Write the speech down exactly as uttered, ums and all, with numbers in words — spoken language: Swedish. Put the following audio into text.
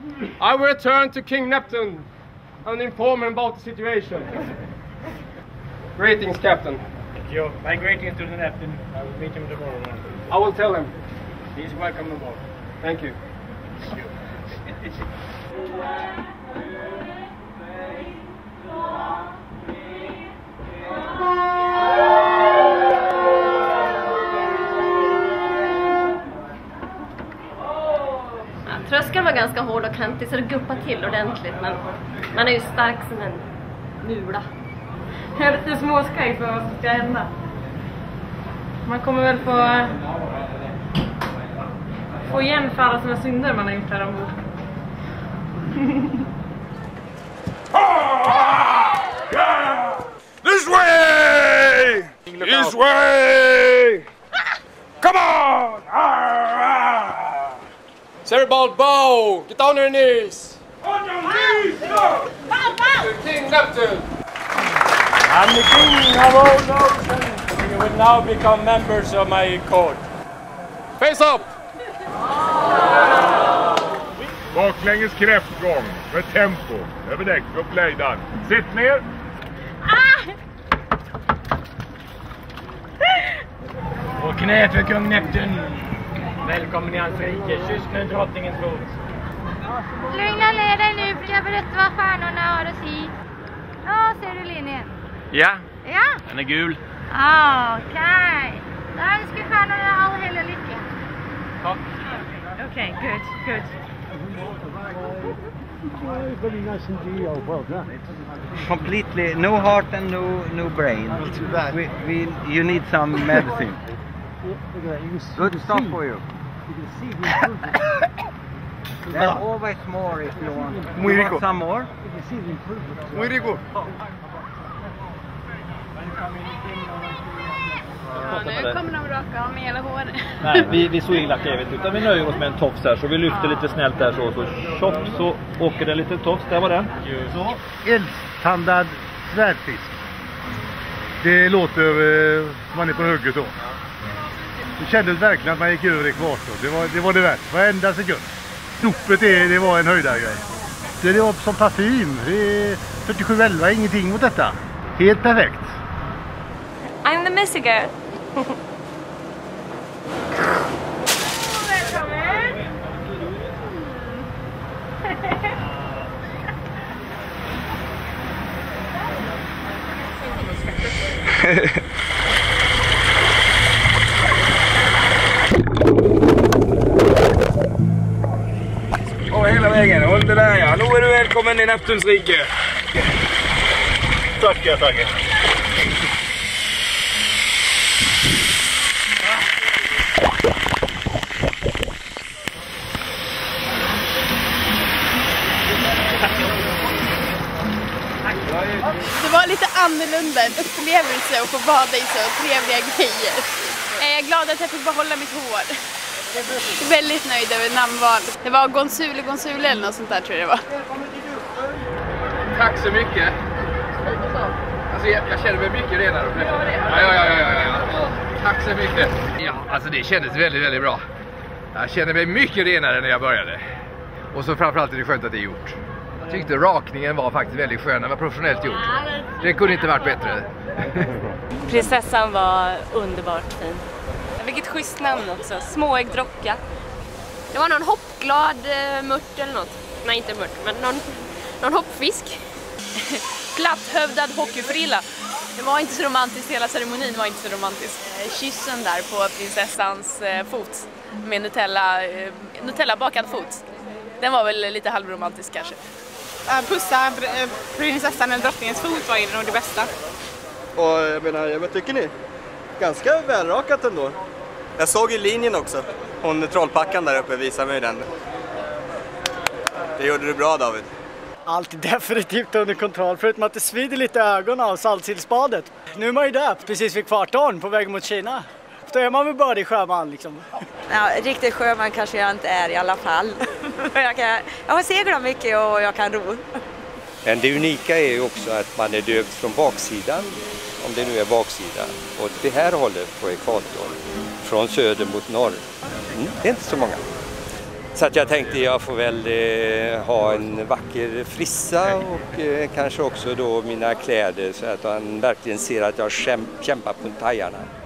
I will return to King Neptune and inform him about the situation. Greetings, Captain. Thank you. My greetings to the Neptune. I will meet him tomorrow morning. I will tell him. He's welcome aboard. Thank you. Tröskeln var ganska hård och kantig så det guppade till ordentligt, men man är ju stark som en mula. Jag är lite småskräck för vad som ska hända. Man kommer väl få få igen för alla sina synder man har gjort här ombord. This way! This way! Come on! Cerebald bow! Get down on your knees! On your knees, sir! To King Neptune! I'm the king of all oceans. You will now become members of my court. Face up! Baklänges kräftgång med tempo. Över däck, upp lejdan. Sitt ner! Och knä för kung Neptun. Välkommen i hans rike. Kyss med drottningens fot. Lugna ner dig nu, för jag berättar vad stjärnorna har att säga. Ja, ser du linjen? Ja, Ja? den är gul. Ah, okej. Okay. Då önskar stjärnorna all hela lycka. Tack. Okej, okay, good, good. Very nice and well done. Completely, no heart and no no brain. Not too bad. We, we, you need some medicine. Good stuff for you. You can see the improvement. There's always more if you want. Muy You rico. want some more? You can see the improvement. Muy rico. Ja, nu kommer de raka av med hela håret. Nej, vi, vi så illa kevet utan vi nöjer oss med en tofs här, så vi lyfter lite snällt där så, så tjopp så åker det en liten tofs, där var den. Så, eldstandard svärdfisk. Det låter eh, man är på hugget då. Det kändes verkligen att man gick över ekvator. Det var det, var det värt, varenda sekund. Dopet är, det var en höjdargrej. Det, det var som parfym. Det är fyrtiosju elva, ingenting mot detta. Helt perfekt. I'm the missy girl. Och hela vägen, håll det där ja. Nu är du välkommen i Neptuns rike. Tackar, tackar. Det var lite annorlunda en upplevelse att få bada i så trevliga grejer. Jag är glad att jag fick behålla mitt hår. Jag är väldigt nöjd över namnval. Det var Gonsule Gonsule eller något sånt där, tror jag det var. Tack så mycket. Alltså jag, jag känner mig mycket renare. Ja, ja, ja, ja, ja. Tack så mycket. Ja, alltså det kändes väldigt, väldigt bra. Jag känner mig mycket renare när jag började. Och så framförallt är det skönt att det är gjort. Jag tyckte rakningen var faktiskt väldigt skön. Den var professionellt gjort. Det kunde inte varit bättre. Prinsessan var underbart fin. Vilket schysst namn också. Småäggdrocka. Det var någon hoppglad eh, mört eller något. Nej, inte mört, men någon, någon hoppfisk. Platthövdad hockeyfrilla. Det var inte så romantiskt, hela ceremonin var inte så romantisk. Kyssen där på prinsessans eh, fot med Nutella, eh, Nutella bakad fot. Den var väl lite halvromantisk kanske. Pussa eh, prinsessan eller drottningens fot var ju nog det bästa. Och jag menar, vad tycker ni? Ganska välrakat ändå. Jag såg ju linjen också. Hon trollpackan där uppe visade mig den. Det gjorde du bra, David. Allt är definitivt under kontroll, förutom att det svider lite ögon av saltsillsbadet. Nu är man ju där, precis vid kvartorn på väg mot Kina. Då är man väl bara i sjöman liksom. Ja, riktigt sjöman kanske jag inte är i alla fall. jag, kan, jag har seglat mycket och jag kan ro. Men det unika är ju också att man är döpt från baksidan, om det nu är baksidan. Och det här håller på ekvatorn, från söder mot norr. Mm, det är inte så många. Så att jag tänkte jag får väl eh, ha en vacker frissa och eh, kanske också då mina kläder så att han verkligen ser att jag käm- kämpar på tajarna.